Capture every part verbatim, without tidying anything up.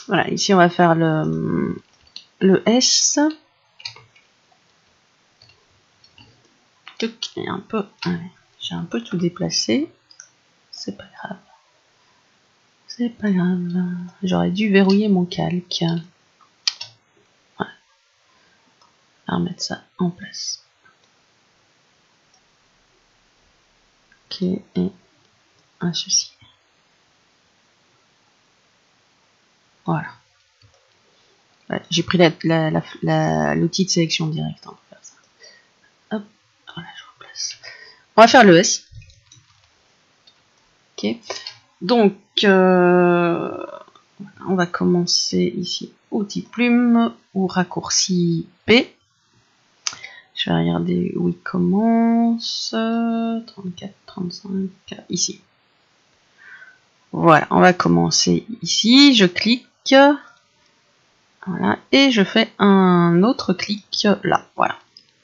Voilà, ici on va faire le, le S. Et un peu, j'ai un peu tout déplacé. C'est pas grave. C'est pas grave. J'aurais dû verrouiller mon calque. Voilà. On va remettre ça en place. Ok, et un ceci. Voilà. Ouais, j'ai pris l'outil la, la, la, de sélection directe. Hein, pour faire ça. Hop, voilà, je replace. On va faire le S. Ok. Donc, euh, on va commencer ici. Outil plume ou raccourci P. Je vais regarder où il commence. trente-quatre, trente-cinq, ici. Voilà, on va commencer ici. Je clique. Voilà, et je fais un autre clic là. Voilà.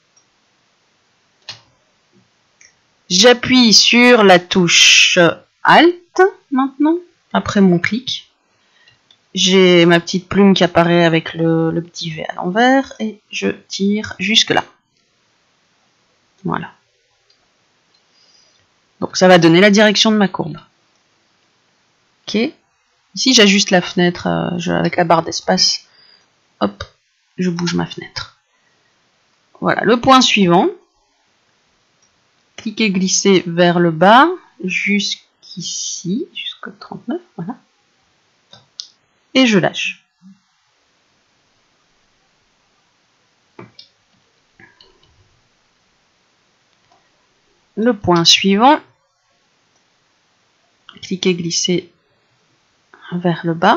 J'appuie sur la touche Alt maintenant, après mon clic. J'ai ma petite plume qui apparaît avec le, le petit V à l'envers et je tire jusque là. Voilà. Donc ça va donner la direction de ma courbe. Ok. Ici j'ajuste la fenêtre euh, je, avec la barre d'espace. Hop, je bouge ma fenêtre. Voilà, le point suivant. Cliquez, glisser vers le bas jusqu'ici, jusqu'au trente-neuf, voilà. Et je lâche. Le point suivant. Cliquez, glisser vers le bas.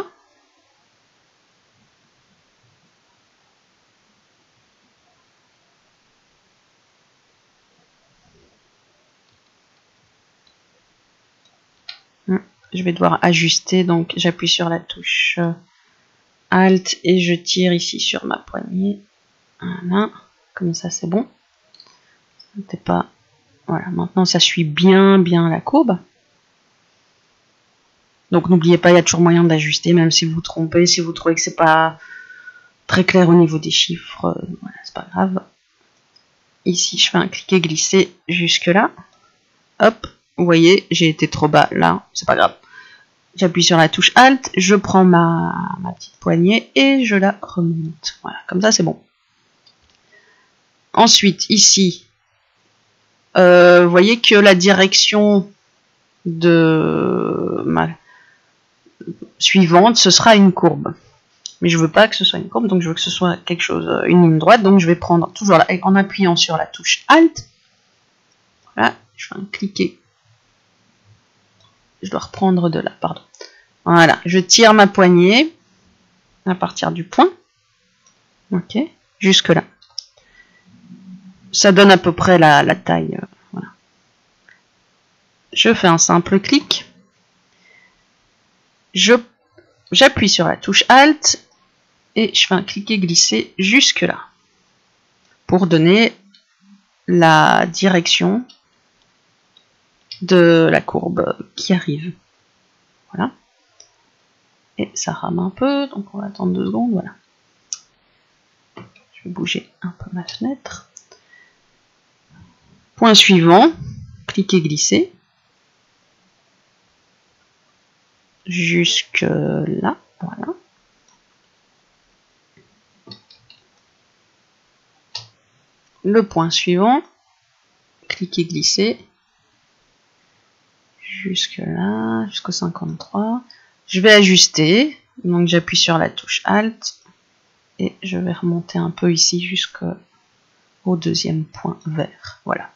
Je vais devoir ajuster, donc j'appuie sur la touche Alt et je tire ici sur ma poignée. Voilà, comme ça c'est bon. C'était pas... Voilà, maintenant ça suit bien bien la courbe. Donc n'oubliez pas, il y a toujours moyen d'ajuster, même si vous vous trompez, si vous trouvez que c'est pas très clair au niveau des chiffres, euh, voilà, c'est pas grave. Ici, je fais un cliquer glisser jusque là. Hop, vous voyez, j'ai été trop bas là, c'est pas grave. J'appuie sur la touche Alt, je prends ma, ma petite poignée et je la remonte. Voilà, comme ça c'est bon. Ensuite, ici, euh, vous voyez que la direction de ma suivante, ce sera une courbe. Mais je veux pas que ce soit une courbe, donc je veux que ce soit quelque chose, une ligne droite. Donc je vais prendre toujours là, en appuyant sur la touche Alt. Voilà, je fais un cliquer. Je dois reprendre de là, pardon. Voilà, je tire ma poignée à partir du point. Ok, jusque là. Ça donne à peu près la, la taille. Euh, voilà. Je fais un simple clic. Je j'appuie sur la touche Alt et je fais un cliquer glisser jusque là pour donner la direction de la courbe qui arrive. Voilà. Et ça rame un peu, donc on va attendre deux secondes. Voilà. Je vais bouger un peu ma fenêtre. Point suivant, cliquez glisser jusque là. Voilà. Le point suivant, cliquez glisser jusque là, jusqu'au cinquante-trois. Je vais ajuster, donc j'appuie sur la touche Alt et je vais remonter un peu ici jusqu'au deuxième point vert. Voilà.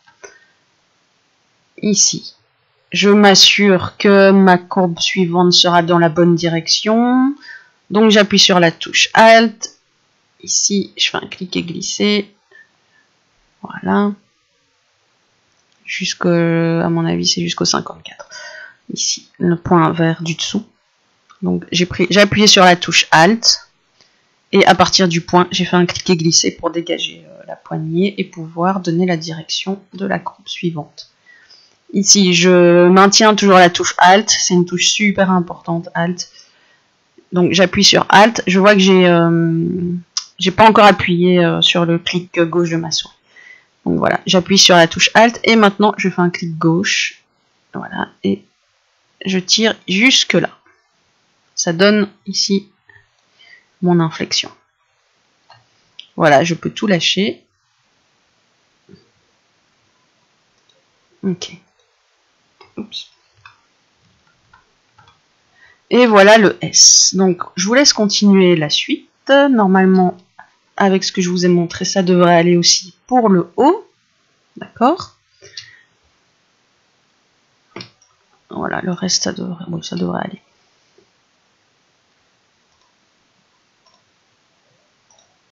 Ici, je m'assure que ma courbe suivante sera dans la bonne direction. Donc j'appuie sur la touche Alt. Ici, je fais un cliquer glisser. Voilà. Jusqu'à, à mon avis, c'est jusqu'au cinquante-quatre. Ici, le point vert du dessous. Donc j'ai pris, j'ai appuyé sur la touche Alt. Et à partir du point, j'ai fait un cliquer glisser pour dégager euh, la poignée et pouvoir donner la direction de la courbe suivante. Ici, je maintiens toujours la touche Alt. C'est une touche super importante, Alt. Donc j'appuie sur Alt, je vois que j'ai euh, j'ai pas encore appuyé euh, sur le clic gauche de ma souris. Donc voilà, j'appuie sur la touche Alt et maintenant je fais un clic gauche. Voilà, et je tire jusque là. Ça donne ici mon inflexion. Voilà, je peux tout lâcher. Ok. Oups. Et voilà le S. Donc je vous laisse continuer la suite. Normalement, avec ce que je vous ai montré, ça devrait aller aussi pour le haut. D'accord? Voilà, le reste, ça devrait, bon, ça devrait aller.